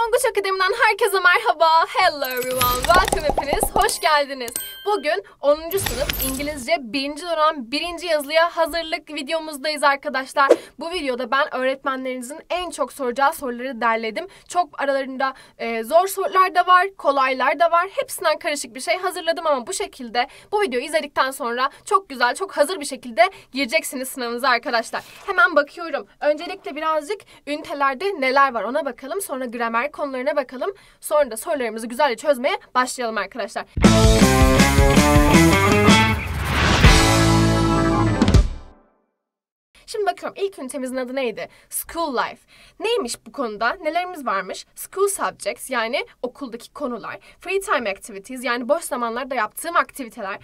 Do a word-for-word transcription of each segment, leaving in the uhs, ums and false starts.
Tonguç Akademi'den herkese merhaba. Hello everyone. Welcome hepiniz. Hoş geldiniz. Bugün onuncu sınıf İngilizce birinci dönem birinci yazılıya hazırlık videomuzdayız arkadaşlar. Bu videoda ben öğretmenlerinizin en çok soracağı soruları derledim. Çok aralarında e, zor sorular da var, kolaylar da var. Hepsinden karışık bir şey hazırladım ama bu şekilde bu videoyu izledikten sonra çok güzel, çok hazır bir şekilde gireceksiniz sınavınıza arkadaşlar. Hemen bakıyorum. Öncelikle birazcık ünitelerde neler var ona bakalım. Sonra gramer konularına bakalım. Sonra da sorularımızı güzelce çözmeye başlayalım arkadaşlar. Şimdi bakıyorum ilk ünitemizin adı neydi? School life. Neymiş bu konuda? Nelerimiz varmış? School subjects yani okuldaki konular. Free time activities yani boş zamanlarda yaptığım aktiviteler.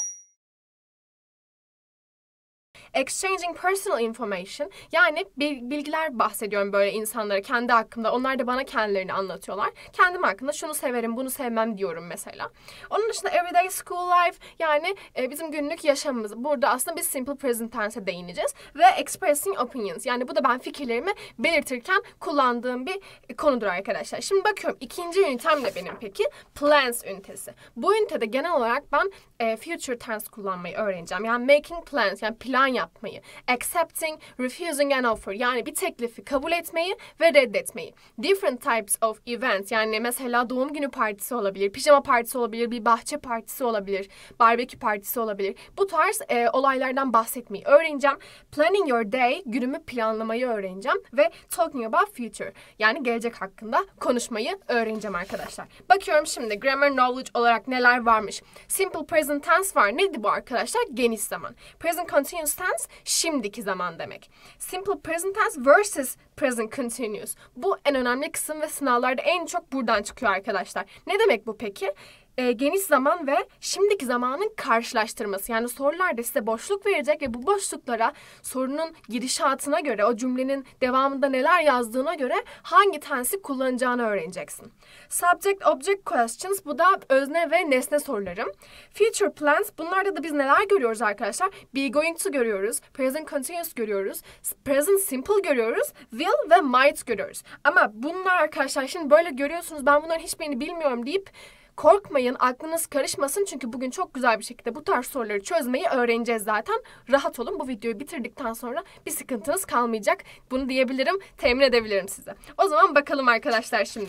Exchanging personal information yani bilgiler bahsediyorum böyle insanlara kendi hakkımda. Onlar da bana kendilerini anlatıyorlar. Kendim hakkında şunu severim, bunu sevmem diyorum mesela. Onun dışında everyday school life yani e, bizim günlük yaşamımız. Burada aslında biz simple present tense'e değineceğiz. Ve expressing opinions yani bu da ben fikirlerimi belirtirken kullandığım bir konudur arkadaşlar. Şimdi bakıyorum ikinci ünitem de benim peki plans ünitesi. Bu ünitede genel olarak ben e, future tense kullanmayı öğreneceğim. Yani making plans yani plan yapmayı, accepting, refusing an offer yani bir teklifi kabul etmeyi ve reddetmeyi. Different types of events yani mesela doğum günü partisi olabilir, pijama partisi olabilir, bir bahçe partisi olabilir, barbekü partisi olabilir. Bu tarz e, olaylardan bahsetmeyi öğreneceğim. Planning your day, günümü planlamayı öğreneceğim ve talking about future yani gelecek hakkında konuşmayı öğreneceğim arkadaşlar. Bakıyorum şimdi grammar knowledge olarak neler varmış. Simple present tense var. Nedir bu arkadaşlar? Geniş zaman. Present continuous tense şimdiki zaman demek. Simple present tense versus present continuous. Bu en önemli kısım ve sınavlarda en çok buradan çıkıyor arkadaşlar. Ne demek bu peki? E, geniş zaman ve şimdiki zamanın karşılaştırması. Yani sorularda size boşluk verecek ve bu boşluklara sorunun gidişatına göre, o cümlenin devamında neler yazdığına göre hangi tense'i kullanacağını öğreneceksin. Subject Object Questions bu da özne ve nesne sorularım. Future Plans bunlarda da biz neler görüyoruz arkadaşlar? Be going to görüyoruz, present continuous görüyoruz, present simple görüyoruz, will ve might görüyoruz. Ama bunlar arkadaşlar şimdi böyle görüyorsunuz ben bunların hiçbirini bilmiyorum deyip korkmayın, aklınız karışmasın çünkü bugün çok güzel bir şekilde bu tarz soruları çözmeyi öğreneceğiz zaten. Rahat olun, bu videoyu bitirdikten sonra bir sıkıntınız kalmayacak. Bunu diyebilirim, temin edebilirim size. O zaman bakalım arkadaşlar şimdi.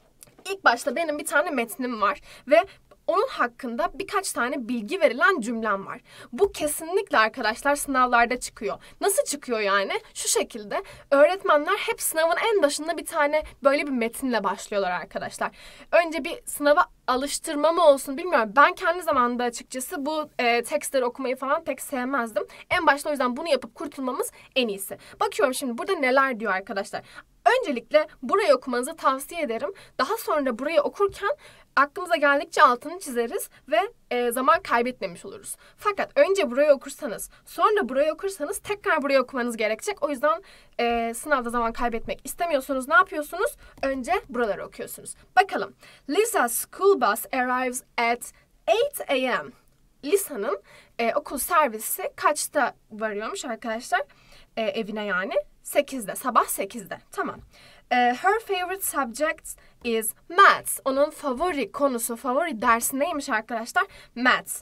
İlk başta benim bir tane metnim var ve onun hakkında birkaç tane bilgi verilen cümlem var. Bu kesinlikle arkadaşlar sınavlarda çıkıyor. Nasıl çıkıyor yani? Şu şekilde öğretmenler hep sınavın en başında bir tane böyle bir metinle başlıyorlar arkadaşlar. Önce bir sınava alıştırma mı olsun bilmiyorum. Ben kendi zamanında açıkçası bu e, tekstleri okumayı falan pek sevmezdim. En başta o yüzden bunu yapıp kurtulmamız en iyisi. Bakıyorum şimdi burada neler diyor arkadaşlar. Öncelikle burayı okumanızı tavsiye ederim. Daha sonra burayı okurken aklımıza geldikçe altını çizeriz ve e, zaman kaybetmemiş oluruz. Fakat önce burayı okursanız, sonra burayı okursanız tekrar burayı okumanız gerekecek. O yüzden e, sınavda zaman kaybetmek istemiyorsunuz. Ne yapıyorsunuz? Önce buraları okuyorsunuz. Bakalım. Lisa's school bus arrives at eight a m Lisa'nın e, okul servisi kaçta varıyormuş arkadaşlar? E, evine yani. sekizde. Sabah sekizde. Tamam. Uh, her favorite subject is maths. Onun favori konusu, favori dersi neymiş arkadaşlar? Maths.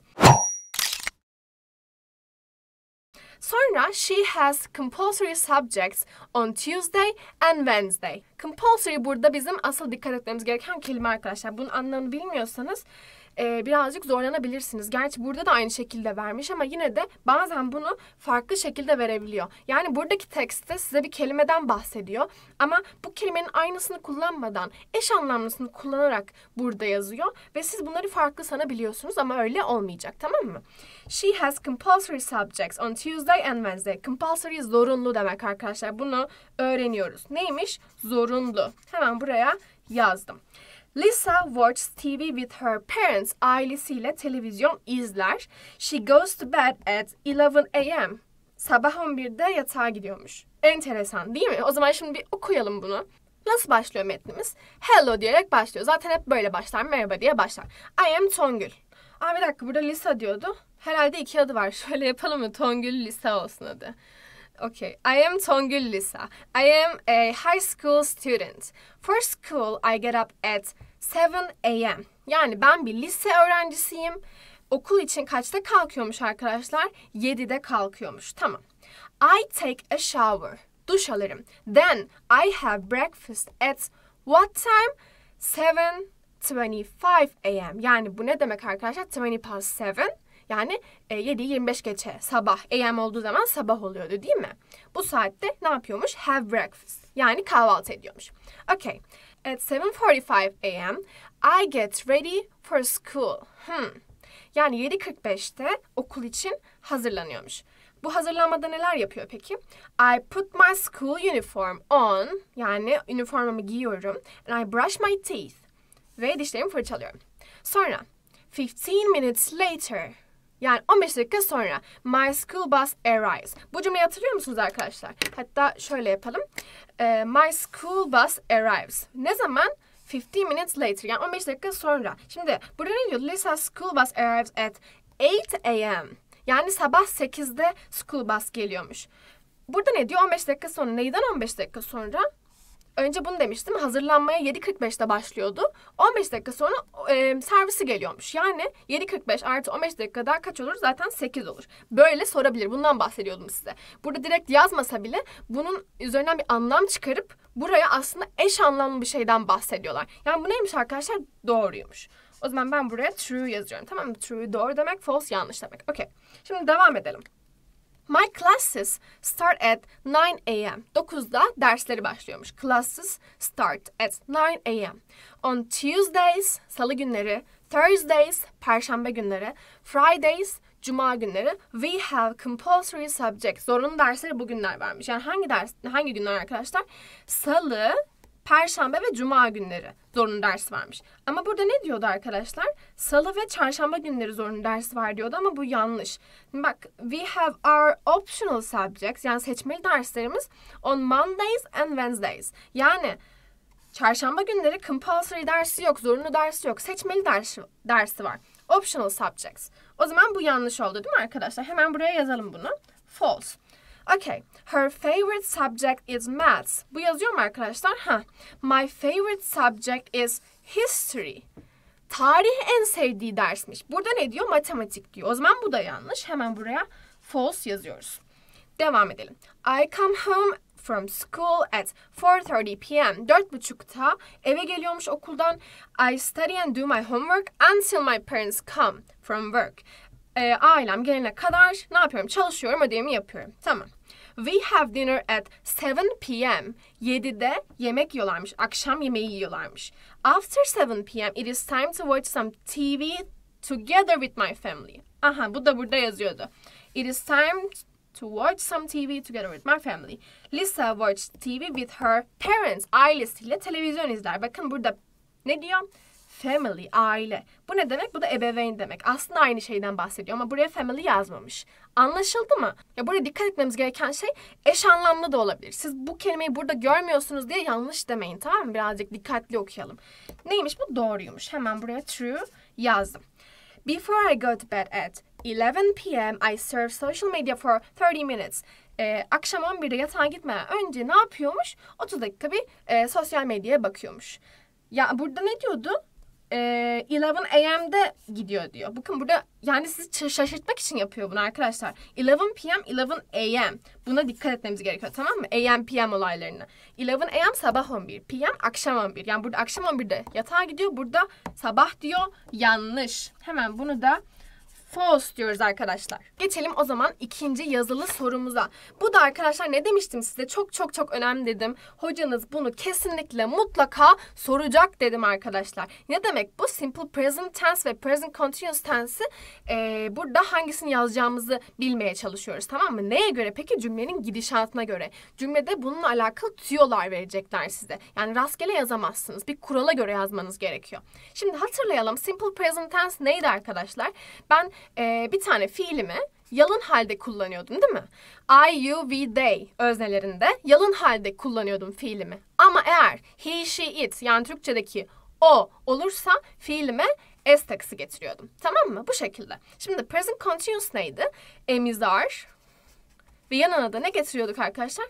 Sonra she has compulsory subjects on Tuesday and Wednesday. Compulsory burada bizim asıl dikkat etmemiz gereken kelime arkadaşlar. Bunun anlamını bilmiyorsanız Ee, birazcık zorlanabilirsiniz. Gerçi burada da aynı şekilde vermiş ama yine de bazen bunu farklı şekilde verebiliyor. Yani buradaki tekste size bir kelimeden bahsediyor ama bu kelimenin aynısını kullanmadan eş anlamlısını kullanarak burada yazıyor ve siz bunları farklı sanabiliyorsunuz ama öyle olmayacak, tamam mı? She has compulsory subjects on Tuesday and Wednesday. Compulsory zorunlu demek arkadaşlar. Bunu öğreniyoruz. Neymiş? Zorunlu. Hemen buraya yazdım. Lisa watches T V with her parents. Ailesiyle televizyon izler. She goes to bed at eleven a m Sabah on birde yatağa gidiyormuş. Enteresan değil mi? O zaman şimdi bir okuyalım bunu. Nasıl başlıyor metnimiz? Hello diyerek başlıyor. Zaten hep böyle başlar. Merhaba diye başlar. I am Tongül. Aa bir dakika burada Lisa diyordu. Herhalde iki adı var. Şöyle yapalım mı? Tongül Lisa olsun adı. Okay. I am Tongül Lisa. I am a high school student. For school, I get up at seven a m Yani ben bir lise öğrencisiyim. Okul için kaçta kalkıyormuş arkadaşlar? yedide kalkıyormuş. Tamam. I take a shower. Duş alırım. Then I have breakfast at what time? seven twenty-five a m Yani bu ne demek arkadaşlar? twenty past seven. Yani e, yedi yirmi beş geçe sabah. A M olduğu zaman sabah oluyordu değil mi? Bu saatte ne yapıyormuş? Have breakfast. Yani kahvaltı ediyormuş. Okay. At seven forty-five a m I get ready for school. Hmm. Yani yedi kırk beşte okul için hazırlanıyormuş. Bu hazırlanmada neler yapıyor peki? I put my school uniform on. Yani üniformamı giyiyorum. And I brush my teeth. Ve dişlerimi fırçalıyorum. Sonra fifteen minutes later. Yani on beş dakika sonra my school bus arrives. Bu cümleyi hatırlıyor musunuz arkadaşlar? Hatta şöyle yapalım. Uh, my school bus arrives. Ne zaman? fifteen minutes later. Yani on beş dakika sonra. Şimdi burada ne diyor? Lisa school bus arrives at eight a m Yani sabah sekizde school bus geliyormuş. Burada ne diyor? on beş dakika sonra. Neyden on beş dakika sonra? Önce bunu demiştim. Hazırlanmaya yedi kırk beşte başlıyordu. on beş dakika sonra e, servisi geliyormuş. Yani yedi kırk beş artı on beş dakika daha kaç olur? Zaten sekiz olur. Böyle sorabilir. Bundan bahsediyordum size. Burada direkt yazmasa bile bunun üzerinden bir anlam çıkarıp buraya aslında eş anlamlı bir şeyden bahsediyorlar. Yani bu neymiş arkadaşlar? Doğruymuş. O zaman ben buraya true yazıyorum. Tamam mı? True doğru demek, false yanlış demek. Okay. Şimdi devam edelim. My classes start at nine a m dokuzda dersleri başlıyormuş. Classes start at nine a m On Tuesdays, salı günleri, Thursdays, perşembe günleri, Fridays, cuma günleri, we have compulsory subjects. Zorunlu dersleri bugünler vermiş. Yani hangi ders, hangi günler arkadaşlar? Salı, Perşembe ve Cuma günleri zorunlu ders varmış. Ama burada ne diyordu arkadaşlar? Salı ve Çarşamba günleri zorunlu ders var diyordu ama bu yanlış. Bak, we have our optional subjects yani seçmeli derslerimiz on Mondays and Wednesdays. Yani Çarşamba günleri compulsory dersi yok, zorunlu dersi yok. Seçmeli dersi, dersi var. Optional subjects. O zaman bu yanlış oldu değil mi arkadaşlar? Hemen buraya yazalım bunu. False. Okay. Her favorite subject is maths. Bu yazıyor mu arkadaşlar? Ha. My favorite subject is history. Tarih en sevdiği dersmiş. Burada ne diyor? Matematik diyor. O zaman bu da yanlış. Hemen buraya false yazıyoruz. Devam edelim. I come home from school at four thirty p m Dört buçukta eve geliyormuş okuldan. I study and do my homework until my parents come from work. E, ailem gelene kadar ne yapıyorum? Çalışıyorum, ödevimi yapıyorum. Tamam. We have dinner at seven p m yedide yemek yiyorlarmış. Akşam yemeği yiyorlarmış. After seven p m it is time to watch some T V together with my family. Aha, bu da burada yazıyordu. It is time to watch some T V together with my family. Lisa watched T V with her parents. Ailesiyle televizyon izler. Bakın burada ne diyor? Family, aile. Bu ne demek? Bu da ebeveyn demek. Aslında aynı şeyden bahsediyor ama buraya family yazmamış. Anlaşıldı mı? Ya buraya dikkat etmemiz gereken şey eş anlamlı da olabilir. Siz bu kelimeyi burada görmüyorsunuz diye yanlış demeyin, tamam mı? Birazcık dikkatli okuyalım. Neymiş bu? Doğruymuş. Hemen buraya true yazdım. Before I go to bed at eleven p m I surf social media for thirty minutes. Ee, akşam on birde yatağa gitmeden önce ne yapıyormuş? otuz dakika bir e, sosyal medyaya bakıyormuş. Ya burada ne diyordu? eleven a m'de gidiyor diyor. Bakın burada yani sizi şaşırtmak için yapıyor bunu arkadaşlar. eleven p m eleven a m Buna dikkat etmemiz gerekiyor, tamam mı? A M P M olaylarını. eleven a m sabah on bir, P M akşam on bir. Yani burada akşam on birde yatağa gidiyor. Burada sabah diyor. Yanlış. Hemen bunu da false diyoruz arkadaşlar. Geçelim o zaman ikinci yazılı sorumuza. Bu da arkadaşlar ne demiştim size? Çok çok çok önemli dedim. Hocanız bunu kesinlikle mutlaka soracak dedim arkadaşlar. Ne demek bu? Simple present tense ve present continuous tense'i e, burada hangisini yazacağımızı bilmeye çalışıyoruz, tamam mı? Neye göre? Peki cümlenin gidişatına göre. Cümlede bununla alakalı tüyolar verecekler size. Yani rastgele yazamazsınız. Bir kurala göre yazmanız gerekiyor. Şimdi hatırlayalım. Simple present tense neydi arkadaşlar? Ben Ee, bir tane fiilimi yalın halde kullanıyordum değil mi? I, you, we, they öznelerinde yalın halde kullanıyordum fiilimi. Ama eğer he, she, it yani Türkçedeki o olursa fiilime s takısı getiriyordum. Tamam mı? Bu şekilde. Şimdi present continuous neydi? Emizar, ve yanına da ne getiriyorduk arkadaşlar?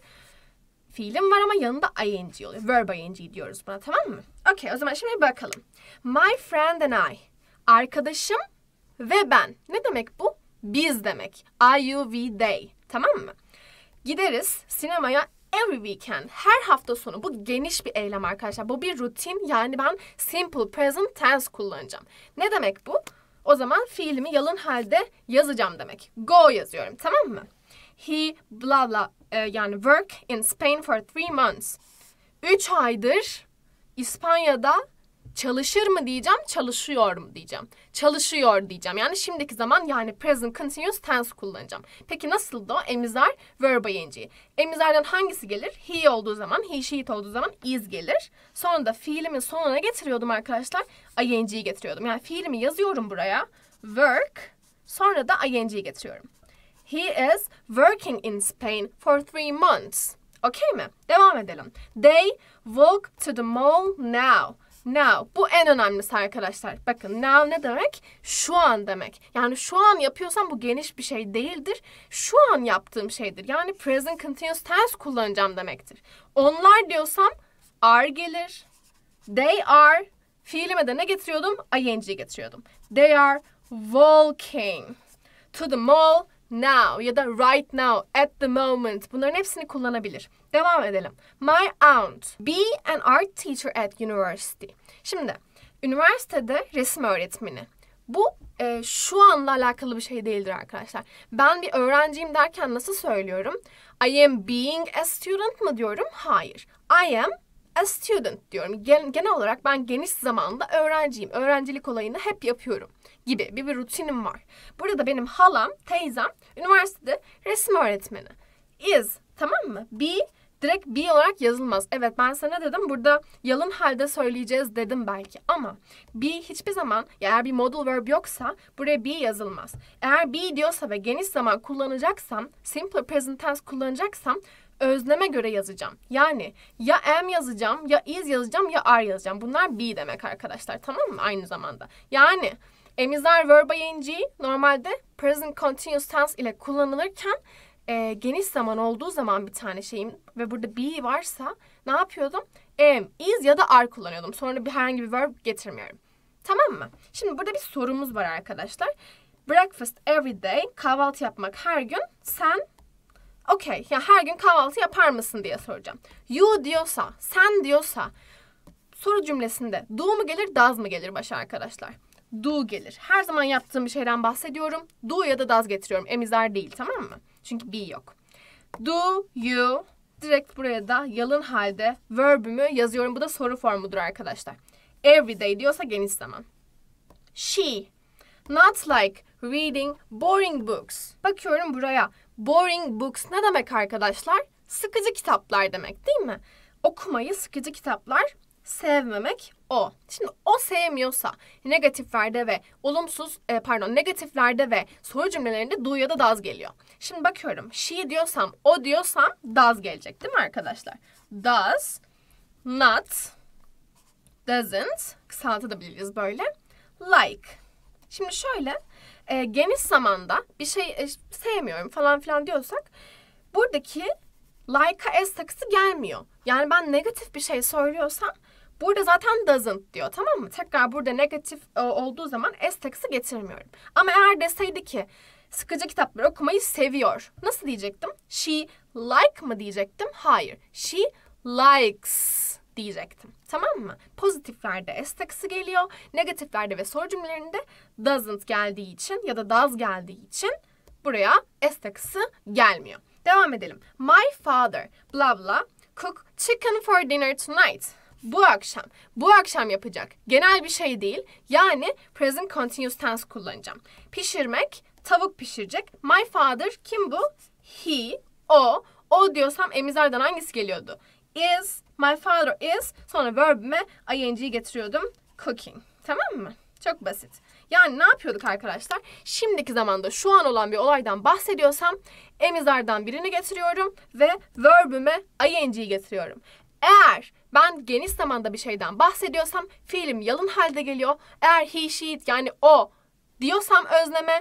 Fiilim var ama yanında ing oluyor. Verb ing diyoruz buna, tamam mı? Okey, o zaman şimdi bakalım. My friend and I. Arkadaşım ve ben. Ne demek bu? Biz demek. I, you, we, they. Tamam mı? Gideriz sinemaya every weekend. Her hafta sonu. Bu geniş bir eylem arkadaşlar. Bu bir rutin. Yani ben simple present tense kullanacağım. Ne demek bu? O zaman fiilimi yalın halde yazacağım demek. Go yazıyorum, tamam mı? He blah blah e, yani work in Spain for three months. Üç aydır İspanya'da çalışır mı diyeceğim, çalışıyor mu diyeceğim. Çalışıyor diyeceğim. Yani şimdiki zaman, yani present continuous tense kullanacağım. Peki nasıl da o? Emizar, verb ing. Emizardan hangisi gelir? He olduğu zaman, he, she, it olduğu zaman is gelir. Sonra da fiilimin sonuna getiriyordum arkadaşlar. ing'yi getiriyordum. Yani fiilimi yazıyorum buraya. Work. Sonra da ing'yi getiriyorum. He is working in Spain for three months. Okey mi? Devam edelim. They walk to the mall now. Now. Bu en önemlisi arkadaşlar. Bakın now ne demek? Şu an demek. Yani şu an yapıyorsam bu geniş bir şey değildir. Şu an yaptığım şeydir. Yani present continuous tense kullanacağım demektir. Onlar diyorsam are gelir. They are. Fiilime de ne getiriyordum? ing getiriyordum. They are walking to the mall now ya da right now, at the moment. Bunların hepsini kullanabilir. Devam edelim. My aunt. Be an art teacher at university. Şimdi, üniversitede resim öğretmeni. Bu e, şu anla alakalı bir şey değildir arkadaşlar. Ben bir öğrenciyim derken nasıl söylüyorum? I am being a student mı diyorum? Hayır. I am a student diyorum. Gen- genel olarak ben geniş zamanda öğrenciyim. Öğrencilik olayını hep yapıyorum gibi bir, bir rutinim var. Burada da benim halam, teyzem üniversitede resim öğretmeni. Is, tamam mı? Be direkt be olarak yazılmaz. Evet, ben sana dedim burada yalın halde söyleyeceğiz dedim belki ama be hiçbir zaman, eğer bir modal verb yoksa buraya be yazılmaz. Eğer be diyorsa ve geniş zaman kullanacaksam, simple present tense kullanacaksam özneme göre yazacağım. Yani ya am yazacağım, ya is yazacağım, ya are yazacağım. Bunlar be demek arkadaşlar, tamam mı? Aynı zamanda. Yani emizar verb ing normalde present continuous tense ile kullanılırken e, geniş zaman olduğu zaman bir tane şeyim ve burada be varsa ne yapıyordum? Am, is ya da are kullanıyordum. Sonra bir herhangi bir verb getirmiyorum. Tamam mı? Şimdi burada bir sorumuz var arkadaşlar. Breakfast every day, kahvaltı yapmak her gün. Sen okey, yani her gün kahvaltı yapar mısın diye soracağım. You diyorsa, sen diyorsa soru cümlesinde do mu gelir, does mı gelir başa arkadaşlar? Do gelir. Her zaman yaptığım bir şeyden bahsediyorum. Do ya da does getiriyorum. Emizar değil, tamam mı? Çünkü be yok. Do you, direkt buraya da yalın halde verb'ümü yazıyorum. Bu da soru formudur arkadaşlar. Every day diyorsa geniş zaman. She, not like reading boring books. Bakıyorum buraya. Boring books ne demek arkadaşlar? Sıkıcı kitaplar demek, değil mi? Okumayı, sıkıcı kitaplar sevmemek o. Şimdi o sevmiyorsa negatiflerde ve olumsuz e, pardon negatiflerde ve soru cümlelerinde do ya da does geliyor. Şimdi bakıyorum. She diyorsam, o diyorsam does gelecek, değil mi arkadaşlar? Does not, doesn't, kısaltabiliriz böyle. Like. Şimdi şöyle e, geniş zamanda bir şey e, sevmiyorum falan filan diyorsak buradaki like'a s takısı gelmiyor. Yani ben negatif bir şey söylüyorsam burada zaten doesn't diyor, tamam mı? Tekrar burada negatif e, olduğu zaman s takısı getirmiyorum. Ama eğer deseydi ki sıkıcı kitapları okumayı seviyor. Nasıl diyecektim? She like mı diyecektim? Hayır. She likes diyecektim. Tamam mı? Pozitiflerde s takısı geliyor. Negatiflerde ve soru cümlelerinde doesn't geldiği için ya da does geldiği için buraya s takısı gelmiyor. Devam edelim. My father blah blah cook chicken for dinner tonight. Bu akşam. Bu akşam yapacak. Genel bir şey değil. Yani present continuous tense kullanacağım. Pişirmek, tavuk pişirecek. My father kim bu? He, o. O diyorsam emizardan hangisi geliyordu? Is, my father is. Sonra verb'ime ing'yi getiriyordum. Cooking. Tamam mı? Çok basit. Yani ne yapıyorduk arkadaşlar? Şimdiki zamanda şu an olan bir olaydan bahsediyorsam emizardan birini getiriyorum ve verb'üme ing'yi getiriyorum. Eğer ben geniş zamanda bir şeyden bahsediyorsam fiilim yalın halde geliyor. Eğer he, she, it yani o diyorsam özneme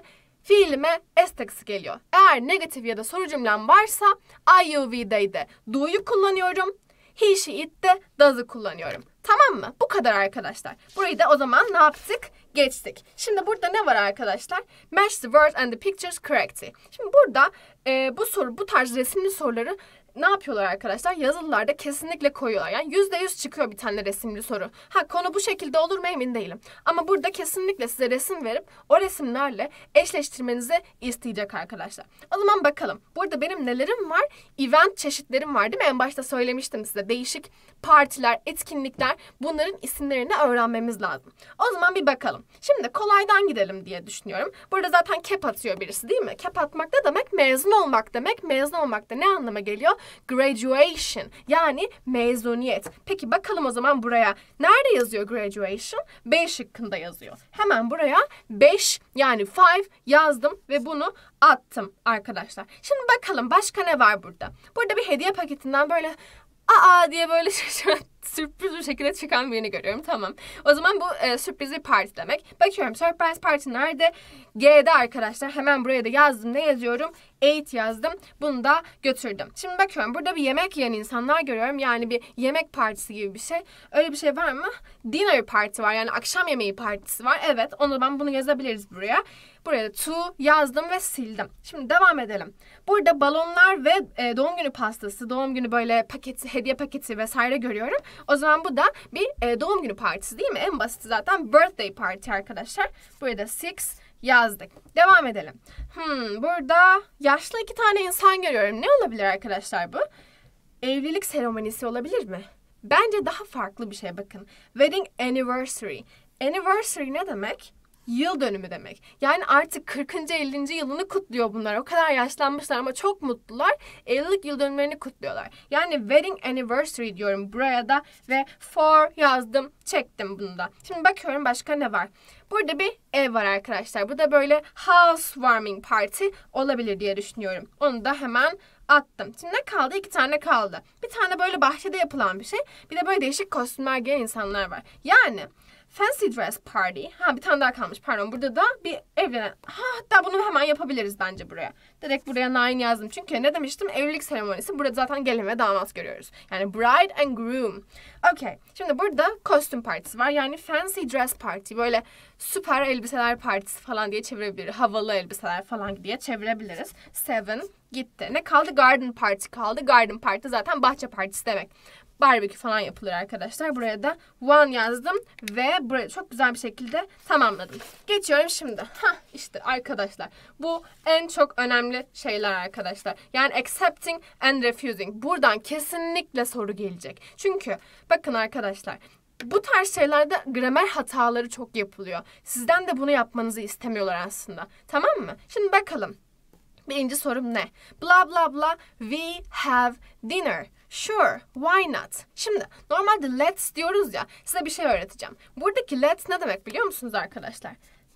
fiilime s takısı geliyor. Eğer negatif ya da soru cümlem varsa I, you, we, they'de do'yu kullanıyorum. He, she, it'te does'ı kullanıyorum. Tamam mı? Bu kadar arkadaşlar. Burayı da o zaman ne yaptık? Geçtik. Şimdi burada ne var arkadaşlar? Match the words and the pictures correctly. Şimdi burada e, bu soru, bu tarz resimli soruları ne yapıyorlar arkadaşlar? Yazılılarda kesinlikle koyuyorlar. Yani yüzde yüz çıkıyor bir tane resimli soru. Ha, konu bu şekilde olur mu emin değilim. Ama burada kesinlikle size resim verip o resimlerle eşleştirmenizi isteyecek arkadaşlar. O zaman bakalım. Burada benim nelerim var? Event çeşitlerim var değil mi? En başta söylemiştim size. Değişik partiler, etkinlikler, bunların isimlerini öğrenmemiz lazım. O zaman bir bakalım. Şimdi kolaydan gidelim diye düşünüyorum. Burada zaten cap atıyor birisi değil mi? Cap atmak ne demek? Mezun olmak demek. Mezun olmak da ne anlama geliyor? Graduation, yani mezuniyet. Peki bakalım o zaman buraya. Nerede yazıyor graduation? B şıkkında yazıyor. Hemen buraya beş yani five yazdım ve bunu attım arkadaşlar. Şimdi bakalım başka ne var burada? Burada bir hediye paketinden böyle aa diye böyle sürpriz bir şekilde çıkan birini görüyorum. Tamam. O zaman bu e, sürpriz bir parti demek. Bakıyorum surprise party nerede? G'de arkadaşlar. Hemen buraya da yazdım. Ne yazıyorum? eight yazdım. Bunu da götürdüm. Şimdi bakıyorum. Burada bir yemek yiyen insanlar görüyorum. Yani bir yemek partisi gibi bir şey. Öyle bir şey var mı? Dinner party var. Yani akşam yemeği partisi var. Evet. Onu ben bunu yazabiliriz buraya. Buraya da to yazdım ve sildim. Şimdi devam edelim. Burada balonlar ve e, doğum günü pastası, doğum günü böyle paketi, hediye paketi vesaire görüyorum. O zaman bu da bir e, doğum günü partisi değil mi? En basiti zaten birthday party arkadaşlar. Buraya da six yazdık. Devam edelim. Hmm, burada yaşlı iki tane insan görüyorum. Ne olabilir arkadaşlar bu? Evlilik seremonisi olabilir mi? Bence daha farklı bir şey bakın. Wedding anniversary. Anniversary ne demek? Yıl dönümü demek. Yani artık kırkıncı. ellinci yılını kutluyor bunlar. O kadar yaşlanmışlar ama çok mutlular. Evlilik yıl dönümlerini kutluyorlar. Yani wedding anniversary diyorum buraya da ve for yazdım. Çektim bunu da. Şimdi bakıyorum başka ne var? Burada bir ev var arkadaşlar. Bu da böyle housewarming party olabilir diye düşünüyorum. Onu da hemen attım. Şimdi ne kaldı? İki tane kaldı. Bir tane böyle bahçede yapılan bir şey. Bir de böyle değişik kostümler giyen insanlar var. Yani fancy dress party. Ha bir tane daha kalmış pardon. Burada da bir evlenen. Ha hatta bunu hemen yapabiliriz bence buraya. Direkt buraya nine yazdım. Çünkü ne demiştim? Evlilik seremonisi. Burada zaten gelin ve damat görüyoruz. Yani bride and groom. Okay. Şimdi burada kostüm partisi var. Yani fancy dress party. Böyle süper elbiseler partisi falan diye çevirebiliriz. Havalı elbiseler falan diye çevirebiliriz. Seven gitti. Ne kaldı? Garden party kaldı. Garden party zaten bahçe partisi demek. Barbekü falan yapılır arkadaşlar. Buraya da one yazdım ve buraya çok güzel bir şekilde tamamladım. Geçiyorum şimdi. Hah işte arkadaşlar. Bu en çok önemli şeyler arkadaşlar. Yani accepting and refusing. Buradan kesinlikle soru gelecek. Çünkü bakın arkadaşlar. Bu tarz şeylerde gramer hataları çok yapılıyor. Sizden de bunu yapmanızı istemiyorlar aslında. Tamam mı? Şimdi bakalım. Birinci sorum ne? Bla bla bla. We have dinner. Sure, why not? Şimdi normalde let's diyoruz ya, size bir şey öğreteceğim. Buradaki let's ne demek biliyor musunuz arkadaşlar?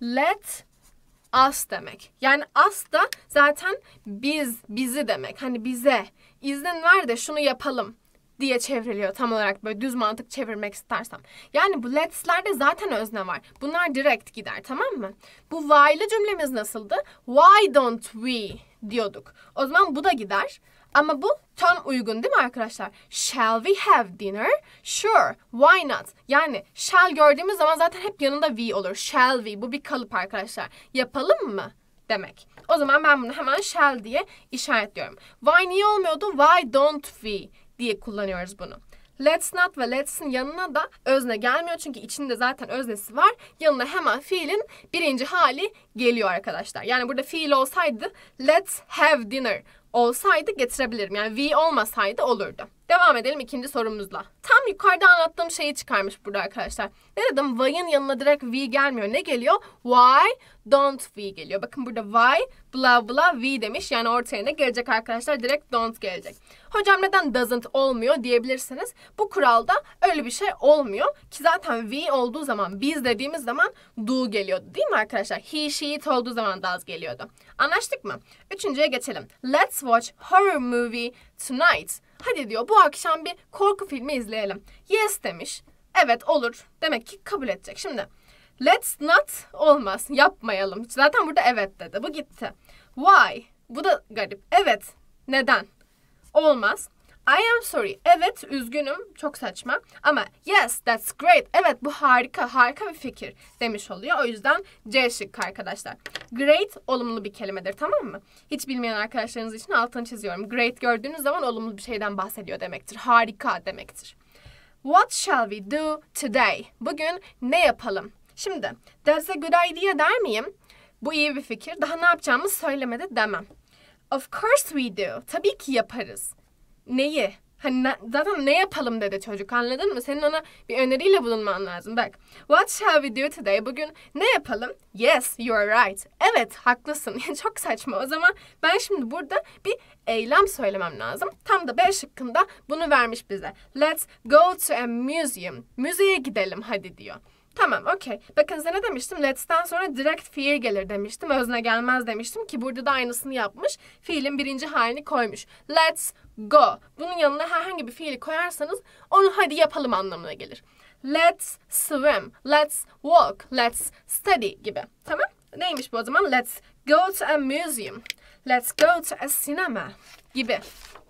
Let us demek. Yani us da zaten biz, bizi demek. Hani bize izin ver de şunu yapalım diye çevriliyor tam olarak böyle düz mantık çevirmek istersem. Yani bu let'slerde zaten özne var. Bunlar direkt gider tamam mı? Bu why'lı cümlemiz nasıldı? Why don't we diyorduk. O zaman bu da gider. Ama bu tam uygun değil mi arkadaşlar? Shall we have dinner? Sure. Why not? Yani shall gördüğümüz zaman zaten hep yanında we olur. Shall we? Bu bir kalıp arkadaşlar. Yapalım mı? Demek. O zaman ben bunu hemen shall diye işaretliyorum. Why niye olmuyordu? Why don't we diye kullanıyoruz bunu. Let's not ve let's'in yanına da özne gelmiyor. Çünkü içinde zaten öznesi var. Yanına hemen fiilin birinci hali geliyor arkadaşlar. Yani burada fiil olsaydı let's have dinner olsaydı getirebilirim. Yani we olmasaydı olurdu. Devam edelim ikinci sorumuzla. Tam yukarıda anlattığım şeyi çıkarmış burada arkadaşlar. Ne dedim? Why'ın yanına direkt we gelmiyor. Ne geliyor? Why don't we geliyor. Bakın burada why bla bla we demiş. Yani ortaya ne gelecek arkadaşlar? Direkt don't gelecek. Hocam neden doesn't olmuyor diyebilirsiniz. Bu kuralda öyle bir şey olmuyor. Ki zaten we olduğu zaman, biz dediğimiz zaman do geliyordu değil mi arkadaşlar? He, she, it olduğu zaman does geliyordu. Anlaştık mı? Üçüncüye geçelim. Let's watch horror movie tonight. Hadi diyor bu akşam bir korku filmi izleyelim. Yes demiş. Evet olur. Demek ki kabul edecek. Şimdi Let's not olmaz. Yapmayalım. Zaten burada evet dedi. Bu gitti. Why? Bu da garip. Evet. Neden? Olmaz. I am sorry. Evet, üzgünüm. Çok saçma. Ama yes, that's great. Evet, bu harika. Harika bir fikir demiş oluyor. O yüzden C şıkkı arkadaşlar. Great olumlu bir kelimedir, tamam mı? Hiç bilmeyen arkadaşlarınız için altını çiziyorum. Great gördüğünüz zaman olumlu bir şeyden bahsediyor demektir. Harika demektir. What shall we do today? Bugün ne yapalım? Şimdi, that's a good idea der miyim? Bu iyi bir fikir. Daha ne yapacağımızı söylemedi demem. Of course we do. Tabii ki yaparız. Neyi? Hani ne, zaten ne yapalım dedi çocuk, anladın mı? Senin ona bir öneriyle bulunman lazım. Bak. What shall we do today? Bugün ne yapalım? Yes, you are right. Evet, haklısın. Çok saçma. O zaman ben şimdi burada bir eylem söylemem lazım. Tam da B şıkkında bunu vermiş bize. Let's go to a museum. Müzeye gidelim hadi diyor. Tamam, okey. Bakın size ne demiştim? Let's'ten sonra direkt fiil gelir demiştim. Özne gelmez demiştim ki burada da aynısını yapmış. Fiilin birinci halini koymuş. Let's go. Bunun yanına herhangi bir fiili koyarsanız onu hadi yapalım anlamına gelir. Let's swim. Let's walk. Let's study gibi. Tamam? Neymiş bu o zaman? Let's go to a museum. Let's go to a cinema gibi.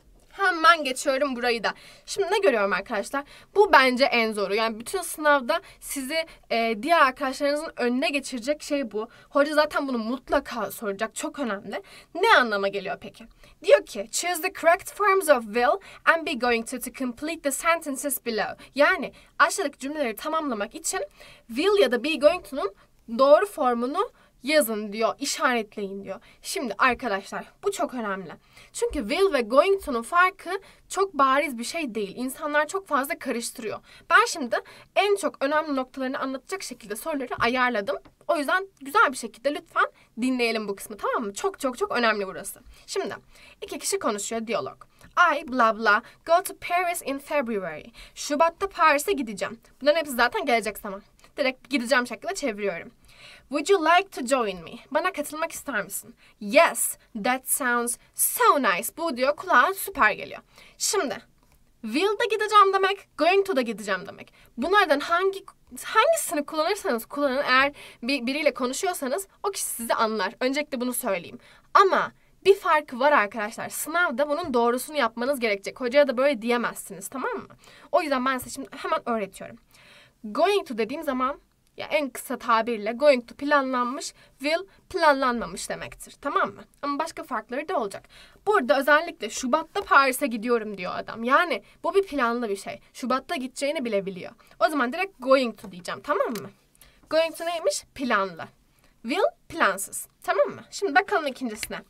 Hemen geçiyorum burayı da. Şimdi ne görüyorum arkadaşlar? Bu bence en zoru. Yani bütün sınavda sizi e, diğer arkadaşlarınızın önüne geçirecek şey bu. Hoca zaten bunu mutlaka soracak. Çok önemli. Ne anlama geliyor peki? Diyor ki, choose the correct forms of will and be going to to complete the sentences below. Yani aşağıdaki cümleleri tamamlamak için will ya da be going to'nun doğru formunu yazın diyor, işaretleyin diyor. Şimdi arkadaşlar bu çok önemli. Çünkü will ve going to'nun farkı çok bariz bir şey değil. İnsanlar çok fazla karıştırıyor. Ben şimdi en çok önemli noktalarını anlatacak şekilde soruları ayarladım. O yüzden güzel bir şekilde lütfen dinleyelim bu kısmı, tamam mı? Çok çok çok önemli burası. Şimdi iki kişi konuşuyor, diyalog. I blah blah go to Paris in February. Şubat'ta Paris'e gideceğim. Bunların hepsi zaten gelecek zaman. Direkt gideceğim şeklinde çeviriyorum. Would you like to join me? Bana katılmak ister misin? Yes, that sounds so nice. Bu diyor kulağa süper geliyor. Şimdi will da gideceğim demek, going to da gideceğim demek. Bunlardan hangi hangisini kullanırsanız kullanın, eğer bir, biriyle konuşuyorsanız o kişi sizi anlar. Öncelikle bunu söyleyeyim. Ama bir farkı var arkadaşlar. Sınavda bunun doğrusunu yapmanız gerekecek. Hocaya da böyle diyemezsiniz, tamam mı? O yüzden ben size şimdi hemen öğretiyorum. Going to dediğim zaman ya en kısa tabirle going to planlanmış, will planlanmamış demektir. Tamam mı? Ama başka farkları da olacak. Burada özellikle Şubat'ta Paris'e gidiyorum diyor adam. Yani bu bir planlı bir şey. Şubat'ta gideceğini bile biliyor. O zaman direkt going to diyeceğim. Tamam mı? Going to neymiş? Planlı. Will plansız. Tamam mı? Şimdi bakalım ikincisine.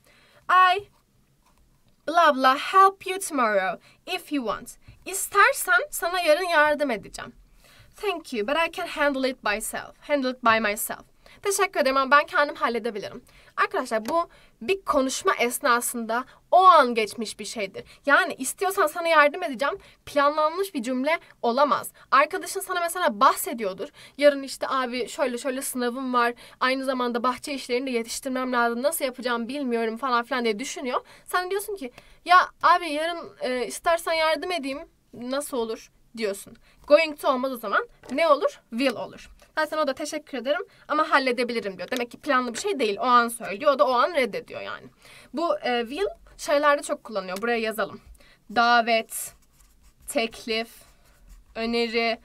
I blah blah help you tomorrow if you want. İstersen sana yarın yardım edeceğim. Thank you, but I can handle it myself. Handle it by myself. Teşekkür ederim ama ben kendim halledebilirim. Arkadaşlar bu bir konuşma esnasında o an geçmiş bir şeydir. Yani istiyorsan sana yardım edeceğim planlanmış bir cümle olamaz. Arkadaşın sana mesela bahsediyordur. Yarın işte abi şöyle şöyle sınavım var. Aynı zamanda bahçe işlerini de yetiştirmem lazım. Nasıl yapacağım bilmiyorum falan filan diye düşünüyor. Sen diyorsun ki ya abi yarın e, istersen yardım edeyim. Nasıl olur diyorsun. Going to olmaz o zaman. Ne olur? Will olur. Zaten o da teşekkür ederim ama halledebilirim diyor. Demek ki planlı bir şey değil. O an söylüyor. O da o an reddediyor yani. Bu e, will şeylerde çok kullanılıyor. Buraya yazalım. Davet, teklif, öneri,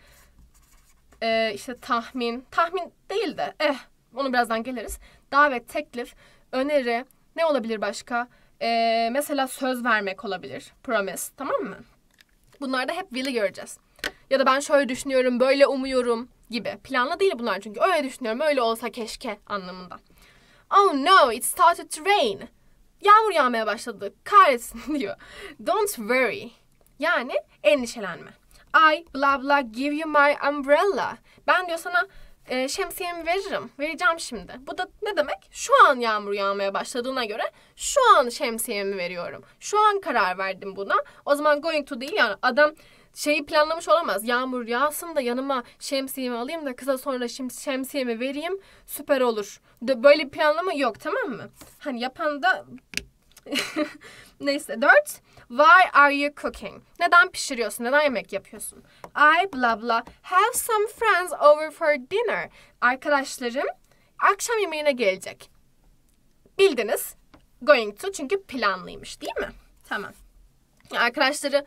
e, işte tahmin. Tahmin değil de eh onu birazdan geliriz. Davet, teklif, öneri. Ne olabilir başka? E, mesela söz vermek olabilir. Promise. Tamam mı? Bunlarda hep will'i göreceğiz. Ya da ben şöyle düşünüyorum, böyle umuyorum gibi. Planlı değil bunlar çünkü. Öyle düşünüyorum, öyle olsa keşke anlamında. Oh no, it started to rain. Yağmur yağmaya başladı. Kahretsin diyor. Don't worry. Yani endişelenme. I blah blah give you my umbrella. Ben diyor sana e, şemsiyemi veririm. Vereceğim şimdi. Bu da ne demek? Şu an yağmur yağmaya başladığına göre şu an şemsiyemi veriyorum. Şu an karar verdim buna. O zaman going to değil yani adam şeyi planlamış olamaz. Yağmur yağsın da yanıma şemsiyemi alayım da kısa sonra şemsiyemi vereyim. Süper olur. Böyle bir planlama yok, tamam mı? Hani yapan da Neyse dört. Why are you cooking? Neden pişiriyorsun? Neden yemek yapıyorsun? I blah blah have some friends over for dinner. Arkadaşlarım akşam yemeğine gelecek. Bildiniz. Going to çünkü planlıymış değil mi? Tamam. Arkadaşları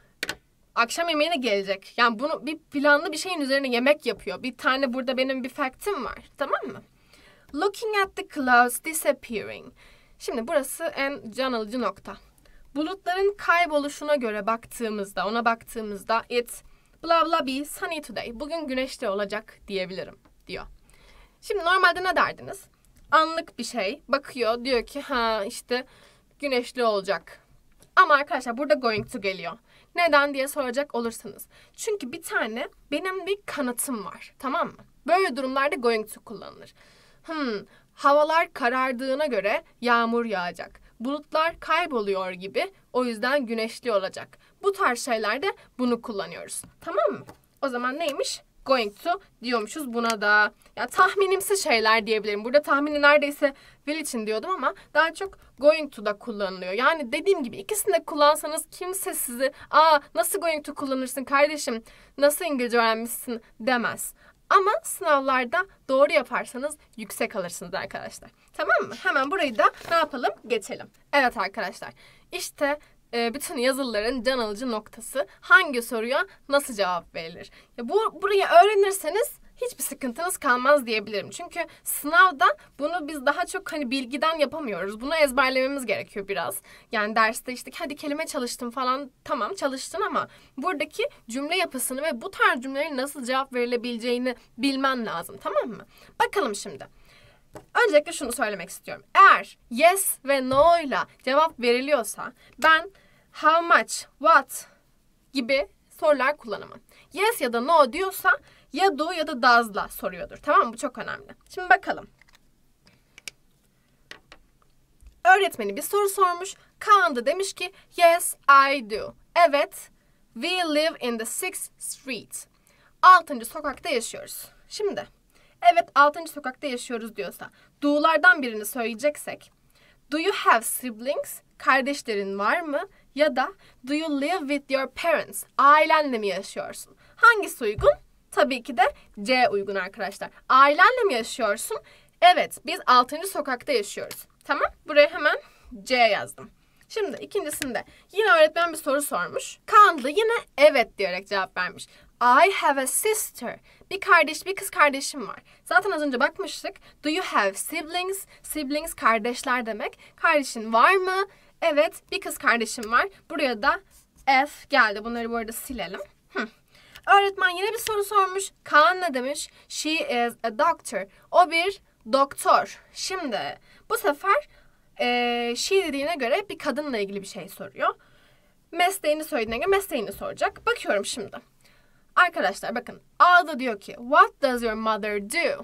akşam yemeğine gelecek. Yani bunu bir planlı bir şeyin üzerine yemek yapıyor. Bir tane burada benim bir fact'im var. Tamam mı? Looking at the clouds disappearing. Şimdi burası en can alıcı nokta. Bulutların kayboluşuna göre baktığımızda, ona baktığımızda it blah blah be sunny today. Bugün güneşli olacak diyebilirim diyor. Şimdi normalde ne derdiniz? Anlık bir şey bakıyor diyor ki ha işte güneşli olacak. Ama arkadaşlar burada going to geliyor. Neden diye soracak olursanız. Çünkü bir tane benim bir kanıtım var. Tamam mı? Böyle durumlarda going to kullanılır. Hmm, havalar karardığına göre yağmur yağacak. Bulutlar kayboluyor gibi o yüzden güneşli olacak. Bu tarz şeylerde bunu kullanıyoruz. Tamam mı? O zaman neymiş? Going to diyormuşuz buna da. Ya tahminimsi şeyler diyebilirim. Burada tahmini neredeyse will için diyordum ama daha çok going to da kullanılıyor. Yani dediğim gibi ikisini de kullansanız kimse sizi aa nasıl going to kullanırsın kardeşim, nasıl İngilizce öğrenmişsin demez. Ama sınavlarda doğru yaparsanız yüksek alırsınız arkadaşlar. Tamam mı? Hemen burayı da ne yapalım? Geçelim. Evet arkadaşlar. İşte e, bütün yazılıların can alıcı noktası hangi soruya nasıl cevap verilir? Ya bu burayı öğrenirseniz hiçbir sıkıntınız kalmaz diyebilirim. Çünkü sınavda bunu biz daha çok hani bilgiden yapamıyoruz. Bunu ezberlememiz gerekiyor biraz. Yani derste işte hadi kelime çalıştım falan, tamam çalıştın ama buradaki cümle yapısını ve bu tarz cümlelerin nasıl cevap verilebileceğini bilmen lazım, tamam mı? Bakalım şimdi. Öncelikle şunu söylemek istiyorum. Eğer yes ve no ile cevap veriliyorsa ben how much, what gibi sorular kullanamam. Yes ya da no diyorsa ya do ya da does'la soruyordur. Tamam mı? Bu çok önemli. Şimdi bakalım. Öğretmeni bir soru sormuş. Kaan da demiş ki yes I do. Evet, we live in the sixth street. Altıncı sokakta yaşıyoruz. Şimdi evet altıncı sokakta yaşıyoruz diyorsa do'lardan birini söyleyeceksek do you have siblings? Kardeşlerin var mı? Ya da do you live with your parents? Ailenle mi yaşıyorsun? Hangisi uygun? Tabii ki de C uygun arkadaşlar. Ailenle mi yaşıyorsun? Evet, biz altıncı sokakta yaşıyoruz. Tamam, buraya hemen C yazdım. Şimdi ikincisinde yine öğretmen bir soru sormuş. Kaan da yine evet diyerek cevap vermiş. I have a sister. Bir kardeş, bir kız kardeşim var. Zaten az önce bakmıştık. Do you have siblings? Siblings kardeşler demek. Kardeşin var mı? Evet, bir kız kardeşim var. Buraya da F geldi. Bunları bu arada silelim. Hı. Öğretmen yine bir soru sormuş. Kaan ne demiş? She is a doctor. O bir doktor. Şimdi bu sefer e, she dediğine göre bir kadınla ilgili bir şey soruyor. Mesleğini söylediğine göre mesleğini soracak. Bakıyorum şimdi. Arkadaşlar bakın. A'da diyor ki what does your mother do?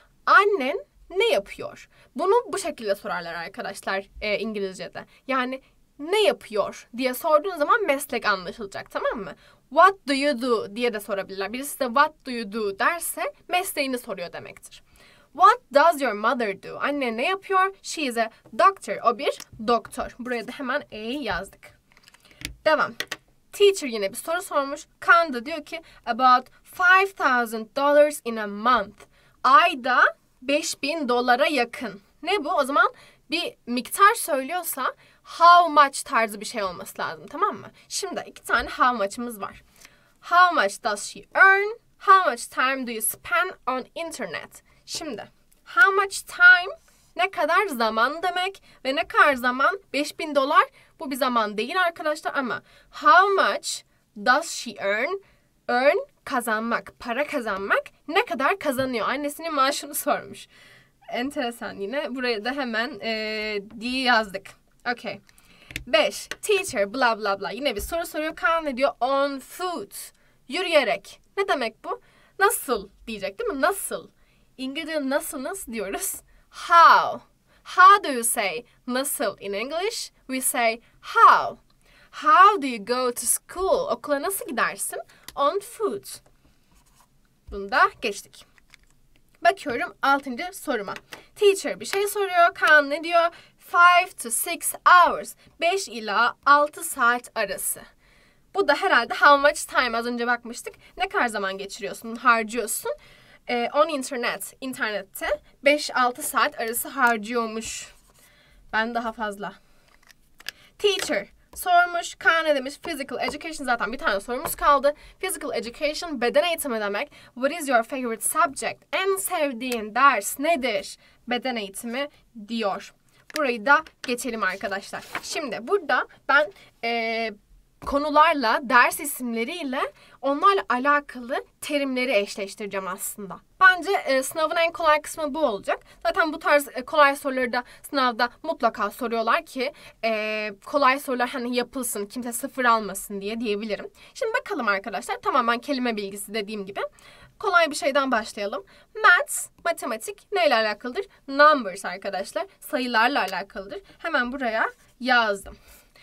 Annen ne yapıyor? Bunu bu şekilde sorarlar arkadaşlar e, İngilizce'de. Yani ne yapıyor diye sorduğun zaman meslek anlaşılacak, tamam mı? What do you do diye de sorabilirler. Birisi de what do you do derse mesleğini soruyor demektir. What does your mother do? Anne ne yapıyor? She is a doctor. O bir doktor. Buraya da hemen E'yi yazdık. Devam. Teacher yine bir soru sormuş. Kaan da diyor ki about five thousand dollars in a month. Ayda beş bin dolara yakın. Ne bu? O zaman bir miktar söylüyorsa how much tarzı bir şey olması lazım, tamam mı? Şimdi iki tane how much'ımız var. How much does she earn? How much time do you spend on internet? Şimdi how much time ne kadar zaman demek ve ne kadar zaman beş bin dolar bu bir zaman değil arkadaşlar ama how much does she earn? Earn kazanmak, para kazanmak, ne kadar kazanıyor? Annesinin maaşını sormuş. Enteresan yine. Buraya da hemen e, diye yazdık. Okay. Beş. Teacher bla bla bla. Yine bir soru soruyor. Kaan ne diyor? On foot. Yürüyerek. Ne demek bu? Nasıl diyecek değil mi? Nasıl? İngilizce nasıl nasıl diyoruz? How. How do you say nasıl in English? We say how. How do you go to school? Okula nasıl gidersin? On foot. Bunu da geçtik. Bakıyorum altıncı soruma. Teacher bir şey soruyor. Kaan ne diyor? five to six hours. beş ila altı saat arası. Bu da herhalde how much time, az önce bakmıştık. Ne kadar zaman geçiriyorsun, harcıyorsun. Ee, on internet, internette beş altı saat arası harcıyormuş. Ben daha fazla. Teacher sormuş. Kaan ne demiş? Physical education, zaten bir tane sorumuz kaldı. Physical education beden eğitimi demek. What is your favorite subject? En sevdiğin ders nedir? Beden eğitimi diyor. Burayı da geçelim arkadaşlar. Şimdi burada ben e, konularla, ders isimleriyle onlarla alakalı terimleri eşleştireceğim aslında. Bence e, sınavın en kolay kısmı bu olacak. Zaten bu tarz e, kolay soruları da sınavda mutlaka soruyorlar ki e, kolay sorular hani yapılsın, kimse sıfır almasın diye diyebilirim. Şimdi bakalım arkadaşlar, tamamen kelime bilgisi dediğim gibi. Kolay bir şeyden başlayalım. Maths, matematik neyle alakalıdır? Numbers arkadaşlar, sayılarla alakalıdır. Hemen buraya yazdım.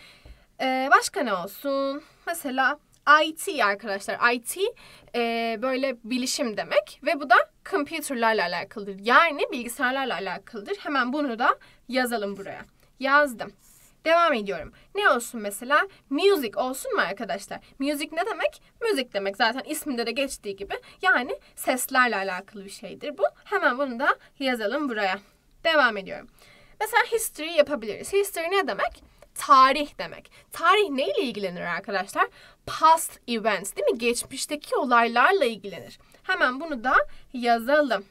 Ee, başka ne olsun? Mesela I T arkadaşlar. I T e, böyle bilişim demek ve bu da computerlarla alakalıdır. Yani bilgisayarlarla alakalıdır. Hemen bunu da yazalım buraya. Yazdım. Devam ediyorum. Ne olsun mesela? Music olsun mu arkadaşlar? Music ne demek? Müzik demek. Zaten isminde de geçtiği gibi. Yani seslerle alakalı bir şeydir bu. Hemen bunu da yazalım buraya. Devam ediyorum. Mesela history yapabiliriz. History ne demek? Tarih demek. Tarih neyle ilgilenir arkadaşlar? Past events, değil mi? Geçmişteki olaylarla ilgilenir. Hemen bunu da yazalım.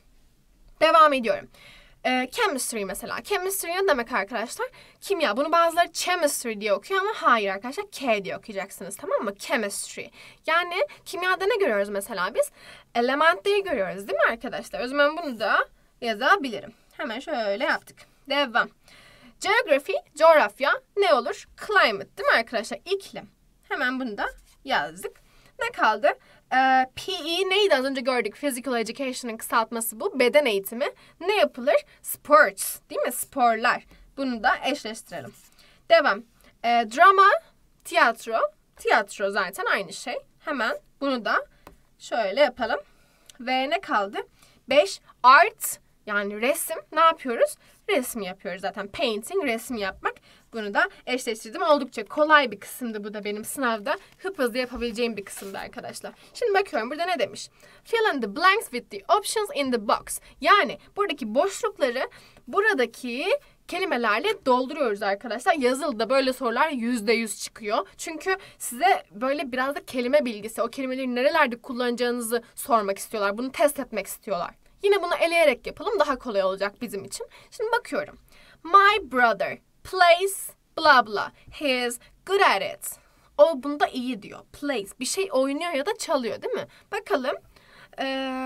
Devam ediyorum. Ee, chemistry mesela. Chemistry ne demek arkadaşlar? Kimya. Bunu bazıları chemistry diye okuyor ama hayır arkadaşlar, K diye okuyacaksınız, tamam mı? Chemistry. Yani kimyada ne görüyoruz mesela biz? Elementleri görüyoruz, değil mi arkadaşlar? O zaman bunu da yazabilirim. Hemen şöyle yaptık. Devam. Geography, coğrafya ne olur? Climate, değil mi arkadaşlar? İklim. Hemen bunu da yazdık. Ne kaldı? Ee, P E neydi az önce gördük? Physical Education'ın kısaltması bu. Beden eğitimi. Ne yapılır? Sports, değil mi? Sporlar. Bunu da eşleştirelim. Devam. Ee, drama, tiyatro. Tiyatro zaten aynı şey. Hemen bunu da şöyle yapalım. Ve ne kaldı? beş. Art, yani resim. Ne yapıyoruz? Resim yapıyoruz zaten. Painting, resim yapmak. Bunu da eşleştirdim. Oldukça kolay bir kısımdı bu da benim sınavda. Hıp hızlı yapabileceğim bir kısımdı arkadaşlar. Şimdi bakıyorum burada ne demiş? Fill in the blanks with the options in the box. Yani buradaki boşlukları buradaki kelimelerle dolduruyoruz arkadaşlar. Yazılıda böyle sorular yüzde yüz çıkıyor. Çünkü size böyle biraz da kelime bilgisi, o kelimeleri nerelerde kullanacağınızı sormak istiyorlar. Bunu test etmek istiyorlar. Yine bunu eleyerek yapalım, daha kolay olacak bizim için. Şimdi bakıyorum. My brother plays blah blah. He is good at it. O bunda iyi diyor. Plays. Bir şey oynuyor ya da çalıyor, değil mi? Bakalım. Ee,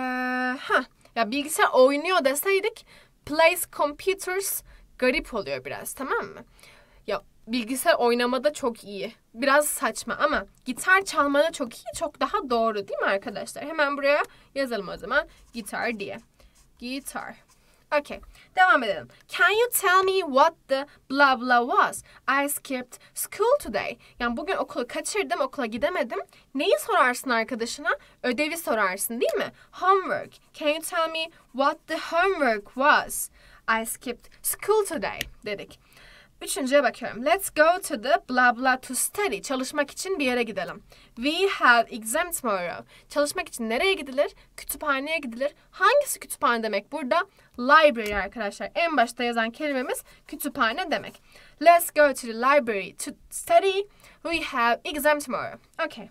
ha. Ya bilgisayar oynuyor deseydik plays computers garip oluyor biraz, tamam mı? Ya bilgisayar oynamada çok iyi. Biraz saçma ama gitar çalmada çok iyi, çok daha doğru, değil mi arkadaşlar? Hemen buraya yazalım o zaman gitar diye. Guitar. Okay. Devam edelim. Can you tell me what the blah blah was? I skipped school today. Yani bugün okulu kaçırdım, okula gidemedim. Neyi sorarsın arkadaşına? Ödevi sorarsın, değil mi? Homework. Can you tell me what the homework was? I skipped school today dedik. Üçüncüye bakıyorum. Let's go to the blah blah to study. Çalışmak için bir yere gidelim. We have exam tomorrow. Çalışmak için nereye gidilir? Kütüphaneye gidilir. Hangisi kütüphane demek burada? Library arkadaşlar. En başta yazan kelimemiz kütüphane demek. Let's go to the library to study. We have exam tomorrow. Okay.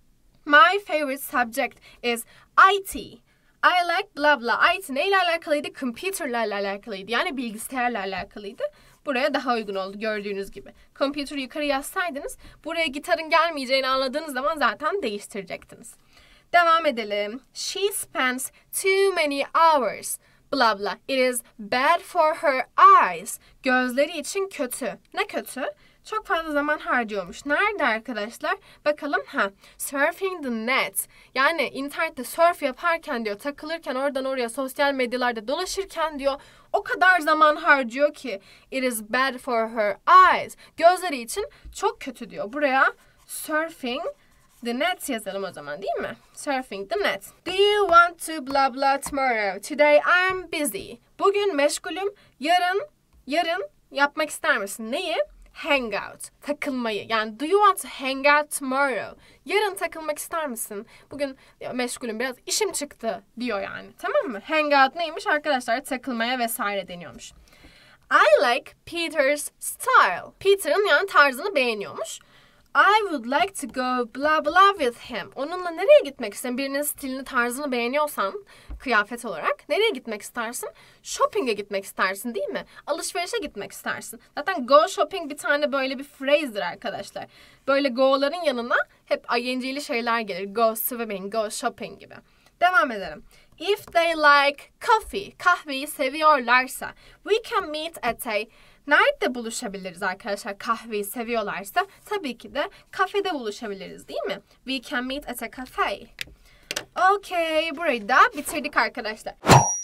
My favorite subject is I T. I like blah blah. I T neyle alakalıydı? Computer'larla alakalıydı. Yani bilgisayarla alakalıydı. Buraya daha uygun oldu gördüğünüz gibi. Computer'ı yukarı yazsaydınız buraya gitarın gelmeyeceğini anladığınız zaman zaten değiştirecektiniz. Devam edelim. She spends too many hours. Blah blah. It is bad for her eyes. Gözleri için kötü. Ne kötü? Çok fazla zaman harcıyormuş. Nerede arkadaşlar? Bakalım. Ha, surfing the net. Yani internette surf yaparken diyor, takılırken oradan oraya sosyal medyalarda dolaşırken diyor, o kadar zaman harcıyor ki it is bad for her eyes. Gözleri için çok kötü diyor. Buraya surfing the net yazalım o zaman, değil mi? Surfing the net. Do you want to blah blah tomorrow? Today I'm busy. Bugün meşgulüm. Yarın, yarın yapmak ister misin? Neyi? Hang out. Takılmayı. Yani do you want to hang out tomorrow? Yarın takılmak ister misin? Bugün meşgulüm biraz, işim çıktı diyor yani. Tamam mı? Hang out neymiş arkadaşlar? Takılmaya vesaire deniyormuş. I like Peter's style. Peter'ın yani tarzını beğeniyormuş. I would like to go blah blah with him. Onunla nereye gitmek istersin? Birinin stilini, tarzını beğeniyorsan kıyafet olarak nereye gitmek istersin? Shopping'e gitmek istersin değil mi? Alışverişe gitmek istersin. Zaten go shopping bir tane böyle bir phrase'dir arkadaşlar. Böyle go'ların yanına hep ing'li şeyler gelir. Go swimming, go shopping gibi. Devam edelim. If they like coffee, kahveyi seviyorlarsa, we can meet at a... Nerede buluşabiliriz arkadaşlar kahveyi seviyorlarsa? Tabii ki de kafede buluşabiliriz değil mi? We can meet at a cafe. Okay, burayı da bitirdik arkadaşlar.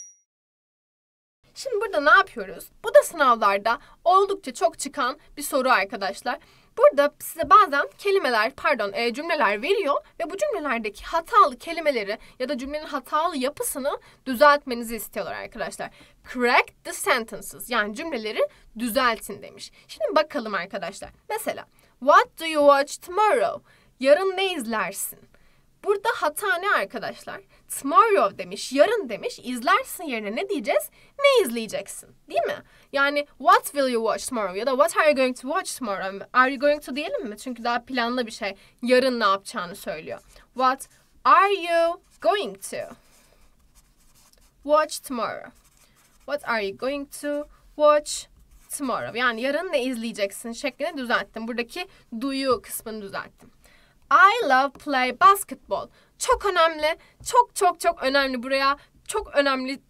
Şimdi burada ne yapıyoruz? Bu da sınavlarda oldukça çok çıkan bir soru arkadaşlar. Burada size bazen kelimeler, pardon e, cümleler veriyor ve bu cümlelerdeki hatalı kelimeleri ya da cümlenin hatalı yapısını düzeltmenizi istiyorlar arkadaşlar. Correct the sentences, yani cümleleri düzeltin demiş. Şimdi bakalım arkadaşlar. Mesela what do you watch tomorrow? Yarın ne izlersin? Burada hata ne arkadaşlar? Tomorrow demiş, yarın demiş. İzlersin yerine ne diyeceğiz? Ne izleyeceksin? Değil mi? Yani what will you watch tomorrow? Ya da what are you going to watch tomorrow? Are you going to diyelim mi? Çünkü daha planlı bir şey. Yarın ne yapacağını söylüyor. What are you going to watch tomorrow? What are you going to watch tomorrow? Yani yarın ne izleyeceksin şeklinde düzelttim. Buradaki do you kısmını düzelttim. I love play basketball. Çok önemli. Çok çok çok önemli. Buraya çok önemli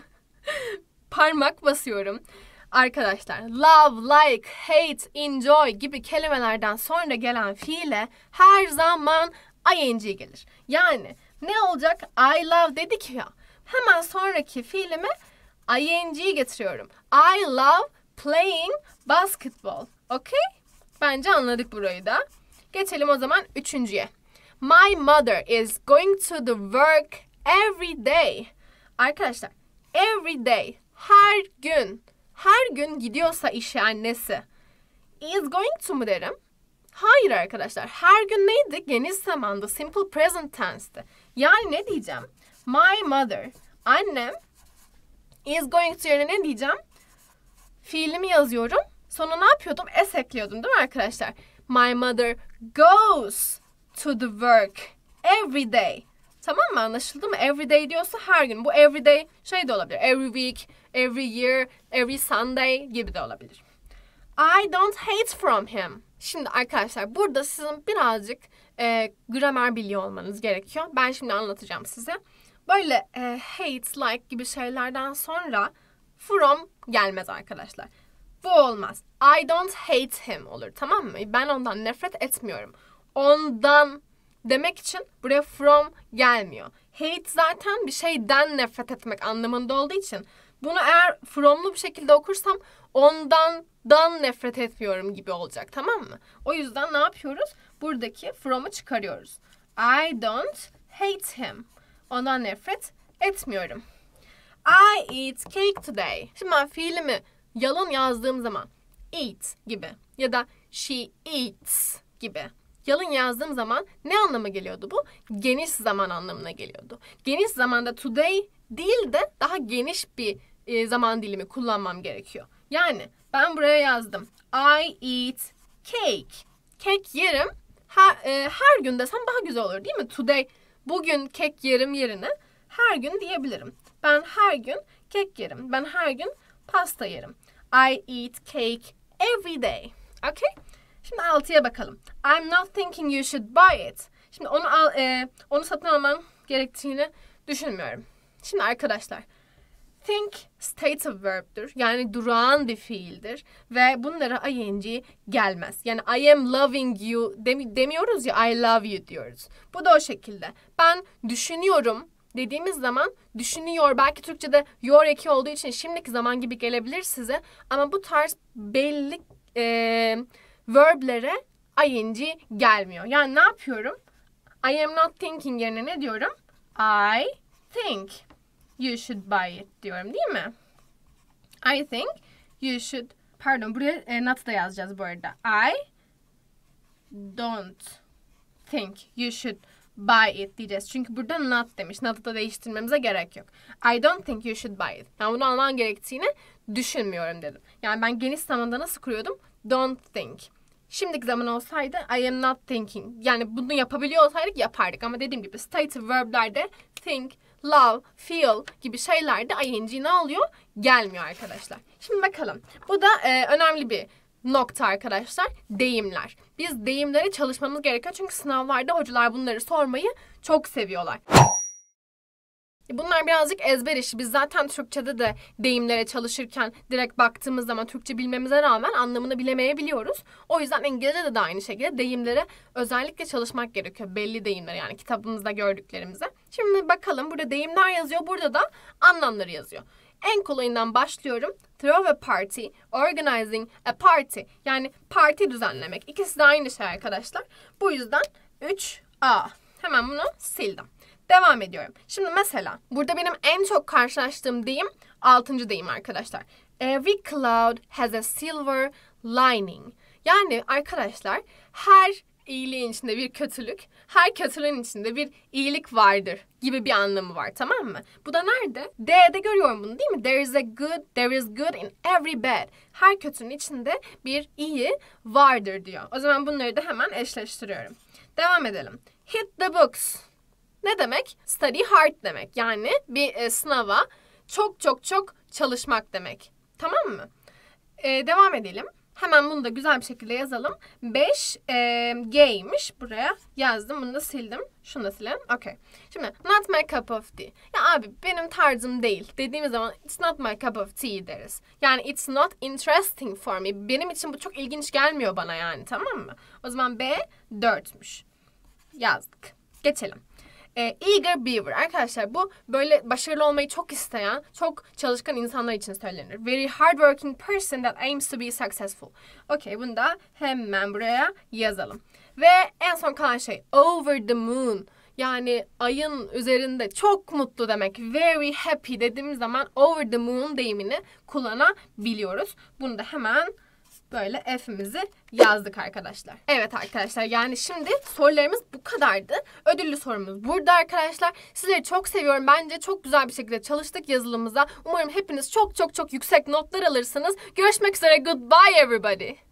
parmak basıyorum. Arkadaşlar love, like, hate, enjoy gibi kelimelerden sonra gelen fiile her zaman ing gelir. Yani ne olacak? I love dedik ya. Hemen sonraki fiilime ing'yi getiriyorum. I love playing basketball. Okay? Bence anladık burayı da. Geçelim o zaman üçüncüye. My mother is going to the work every day. Arkadaşlar, every day, her gün, her gün gidiyorsa işe annesi. Is going to mu derim? Hayır arkadaşlar, her gün neydi? Geniş zamanda, simple present tense'ti. Yani ne diyeceğim? My mother, annem, is going to yerine ne diyeceğim? Fiilimi yazıyorum. Sonra ne yapıyordum? S ekliyordum değil mi arkadaşlar? My mother goes to the work every day. Tamam mı? Anlaşıldı mı? Every day diyorsa her gün. Bu every day şey de olabilir. Every week, every year, every Sunday gibi de olabilir. I don't hate from him. Şimdi arkadaşlar burada sizin birazcık e, gramer biliyor olmanız gerekiyor. Ben şimdi anlatacağım size. Böyle e, hate, like gibi şeylerden sonra from gelmez arkadaşlar. Bu olmaz. I don't hate him olur, tamam mı? Ben ondan nefret etmiyorum. Ondan demek için buraya from gelmiyor. Hate zaten bir şeyden nefret etmek anlamında olduğu için bunu eğer from'lu bir şekilde okursam ondan dan nefret etmiyorum gibi olacak, tamam mı? O yüzden ne yapıyoruz? Buradaki from'u çıkarıyoruz. I don't hate him. Ondan nefret etmiyorum. I eat cake today. Şimdi ben fiilimi yalın yazdığım zaman eat gibi ya da she eats gibi yalın yazdığım zaman ne anlama geliyordu bu? Geniş zaman anlamına geliyordu. Geniş zamanda today değil de daha geniş bir e, zaman dilimi kullanmam gerekiyor. Yani ben buraya yazdım. I eat cake. Kek yerim. Her, e, her gün desem daha güzel olur değil mi? Today, bugün kek yerim yerine her gün diyebilirim. Ben her gün kek yerim. Ben her gün pasta yerim. I eat cake every day. Okay? Şimdi altıya bakalım. I'm not thinking you should buy it. Şimdi onu al, e, onu satın alman gerektiğini düşünmüyorum. Şimdi arkadaşlar, think state of verb'dur. Yani durağan bir fiildir ve bunlara ing gelmez. Yani I am loving you demi- demiyoruz ya, I love you diyoruz. Bu da o şekilde. Ben düşünüyorum dediğimiz zaman düşünüyor, belki Türkçe'de your eki olduğu için şimdiki zaman gibi gelebilir size. Ama bu tarz belli e, verblere ing gelmiyor. Yani ne yapıyorum? I am not thinking yerine ne diyorum? I think you should buy it diyorum değil mi? I think you should Pardon, buraya e, not da yazacağız bu arada. I don't think you should buy it diyeceğiz. Çünkü burada not demiş. Not'u da değiştirmemize gerek yok. I don't think you should buy it. Ben bunu alman gerektiğini düşünmüyorum dedim. Yani ben geniş zamanda nasıl kuruyordum? Don't think. Şimdiki zaman olsaydı I am not thinking. Yani bunu yapabiliyor olsaydık yapardık. Ama dediğim gibi stative verb'lerde think, love, feel gibi şeylerde ing ne oluyor? Gelmiyor arkadaşlar. Şimdi bakalım. Bu da e, önemli bir nokta arkadaşlar. Deyimler. Biz deyimleri çalışmamız gerekiyor. Çünkü sınavlarda hocalar bunları sormayı çok seviyorlar. Bunlar birazcık ezber işi. Biz zaten Türkçe'de de deyimlere çalışırken direkt baktığımız zaman Türkçe bilmemize rağmen anlamını bilemeyebiliyoruz. O yüzden İngilizce'de de aynı şekilde deyimlere özellikle çalışmak gerekiyor. Belli deyimler, yani kitabımızda gördüklerimize. Şimdi bakalım, burada deyimler yazıyor. Burada da anlamları yazıyor. En kolayından başlıyorum. Throw a party, organizing a party. Yani parti düzenlemek. İkisi de aynı şey arkadaşlar. Bu yüzden üç A. Hemen bunu sildim. Devam ediyorum. Şimdi mesela burada benim en çok karşılaştığım deyim altıncı deyim arkadaşlar. Every cloud has a silver lining. Yani arkadaşlar her iyiliğin içinde bir kötülük, her kötülüğün içinde bir iyilik vardır gibi bir anlamı var, tamam mı? Bu da nerede? D'de görüyorum bunu değil mi? There is a good, there is good in every bad. Her kötünün içinde bir iyi vardır diyor. O zaman bunları da hemen eşleştiriyorum. Devam edelim. Hit the books. Ne demek? Study hard demek. Yani bir e, sınava çok çok çok çalışmak demek. Tamam mı? E, devam edelim. Hemen bunu da güzel bir şekilde yazalım. beş e, G'ymiş. Buraya yazdım. Bunu da sildim. Şunu da silelim. Okay. Şimdi not my cup of tea. Ya abi benim tarzım değil dediğimiz zaman it's not my cup of tea deriz. Yani it's not interesting for me. Benim için bu çok ilginç gelmiyor bana yani, tamam mı? O zaman B dörtmüş. Yazdık. Geçelim. E, eager beaver. Arkadaşlar bu böyle başarılı olmayı çok isteyen, çok çalışkan insanlar için söylenir. Very hardworking person that aims to be successful. Okay, bunu da hemen buraya yazalım. Ve en son kalan şey over the moon. Yani ayın üzerinde çok mutlu demek. Very happy dediğimiz zaman over the moon deyimini kullanabiliyoruz. Bunu da hemen böyle F'imizi yazdık arkadaşlar. Evet arkadaşlar, yani şimdi sorularımız bu kadardı. Ödüllü sorumuz burada arkadaşlar. Sizleri çok seviyorum. Bence çok güzel bir şekilde çalıştık yazılımıza. Umarım hepiniz çok çok çok yüksek notlar alırsınız. Görüşmek üzere. Goodbye everybody.